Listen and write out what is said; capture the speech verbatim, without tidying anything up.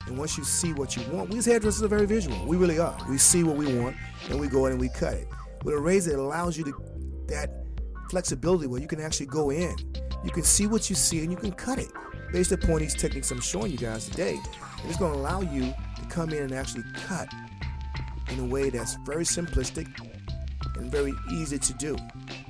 And once you see what you want, we as hairdressers are very visual. We really are. We see what we want, and we go in and we cut it. With a razor, it allows you to that flexibility where you can actually go in. You can see what you see, and you can cut it based upon these techniques I'm showing you guys today. And it's going to allow you to come in and actually cut in a way that's very simplistic and very easy to do.